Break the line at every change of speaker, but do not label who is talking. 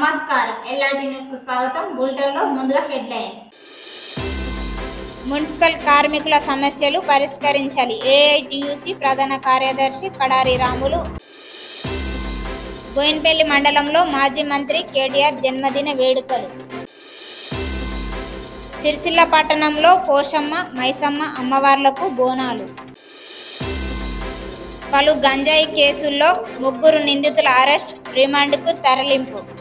నమస్కారం LRT news కు స్వాగతం. బులెటిన్లో ముందుగా హెడ్లైన్స్. మున్సిపల్ కార్మికుల సమస్యలు పరిష్కరించాలి. ఏఐటియుసి ప్రధాన కార్యదర్శి కడారి రాములు. బోయిన్పల్లి మండలంలో మాజీ మంత్రి కేటీఆర్ జన్మదిన వేడుకలు. సిరిసిల్ల పట్టణంలో పోషమ్మ మైసమ్మ అమ్మవార్లకు బోనాలు. పలు గంజాయి కేసుల్లో 3 నిందితుల అరెస్ట్, రిమాండ్కు తరలింపు.